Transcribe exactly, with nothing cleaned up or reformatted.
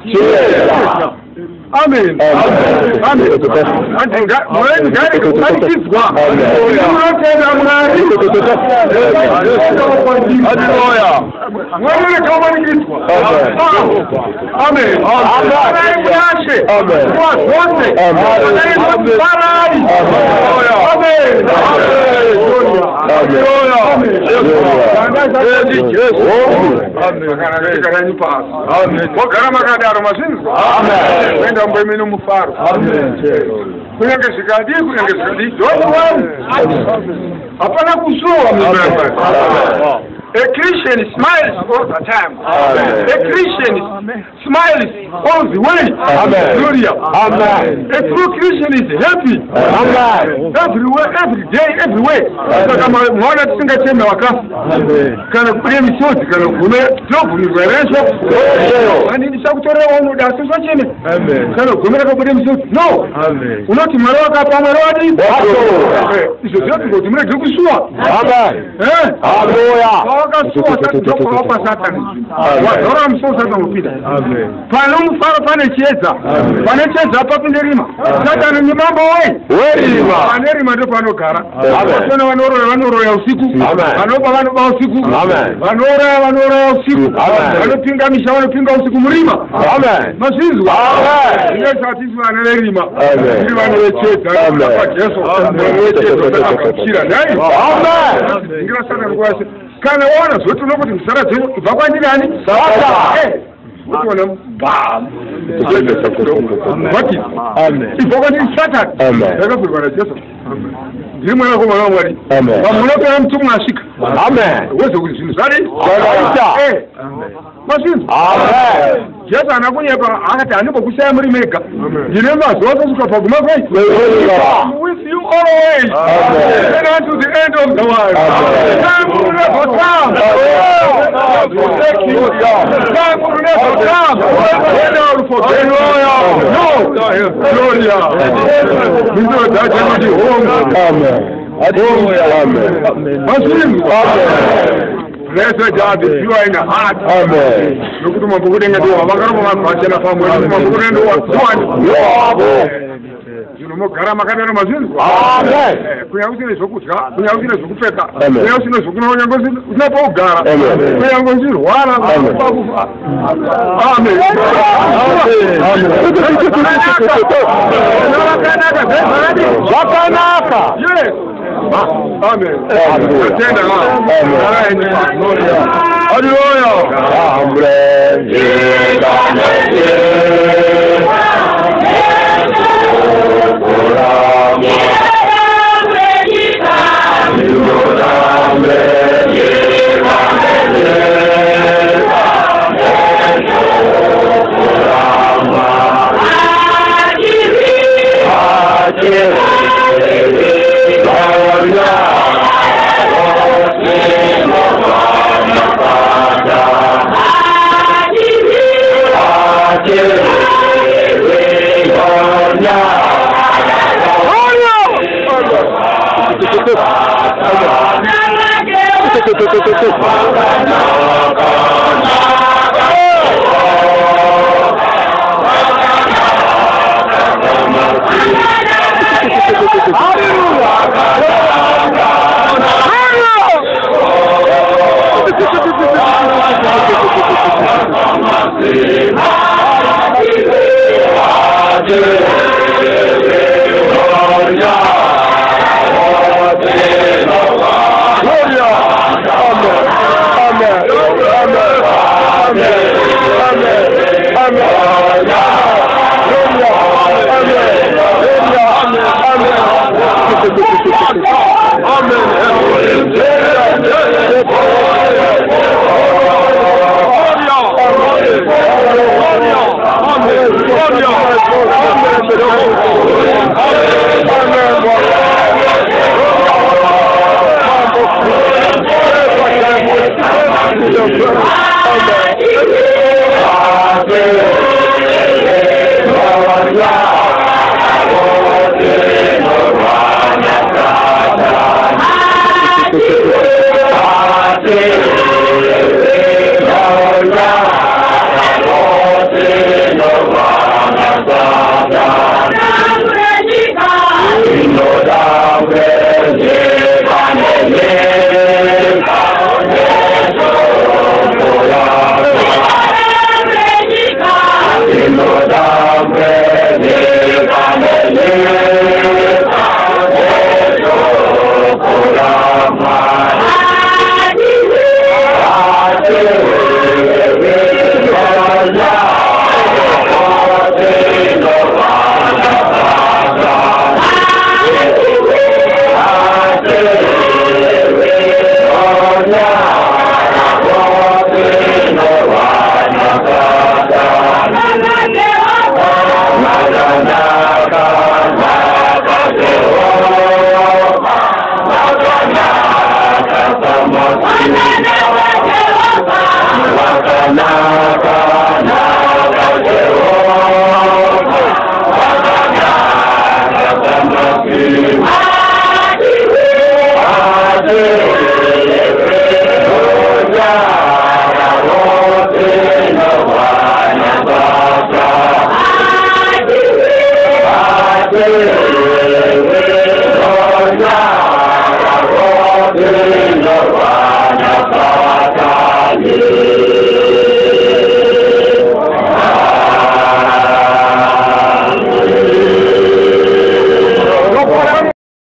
Amen. Amen. And God, when God is going to give God, you will tell them, hallelujah. When will it come and give God? Amen. Amen. Amen. What? One thing. Amen. Amen. Amen. No mufaro. Kunyange sikadi, kunyange sikadi. Don't worry. Apana kusua mimi. A Christian smiles all the time. Amen. A Christian smiles all the way. Amen. Gloria. Amen. A true Christian is happy. Amen. Everywhere, every day, everywhere. Kama mwana tusinga chembe wakafu. Kana kule misoti, kana kume tofu mweresho. Ani nisakutore wanu da sasa chembe. Amen. Kana kume ka kule misoti. No. Amen. Unoti marawa ka pa marawa di. Wato. Iso zote ngo tumre kukusua. Amen. Eh? Hallelujah. Wadora msosa za mpida. Pano mfaro pane cheza. Pane cheza hapa kunderima. Satani ni mambo wewe. Werima. Panerima ndo pano kara. Wasona wanoro wanoro ya usiku. Wanoba wanoba usiku. Wanora wanora ya usiku. Wanopinga misha wanopinga usiku mlima. Amen. Masizu. Amen. Ile satizu wanalerima. Amen. Ile wanowecheza. Amen. Kwa Yesu. Wanowecheza kwa nani? Amen. Ingira sana kwa kana wana zote unapo timsara zetu ipakwa ndani sasa eh watu wana bam wati amen ipakwa ndani sasa amen daga kwa Yesu amen ndimu na kwa mwali amen bamulope na mtu mwashika amen wewe ukizinisari kwa eh amen masin amen Yesu anakunya kwa akati anipo kusema muri meka jirema zote zikapaguma kwa with you always amen and to the end of the world amen Time thank you time will never come never forget no gloria we know that you home amen amen amen amen Blessed God, if you are in the heart. Amen. Look at my book and do a Magaro, my family, my book and do one. You know, Karamakana Mazin. Amen. We are using a Sokuka, we are using a Sukufeta, we are using a Sukuna, Napoga, we are going to Wara. Amen. Amen. Yes. Amen. Yeah.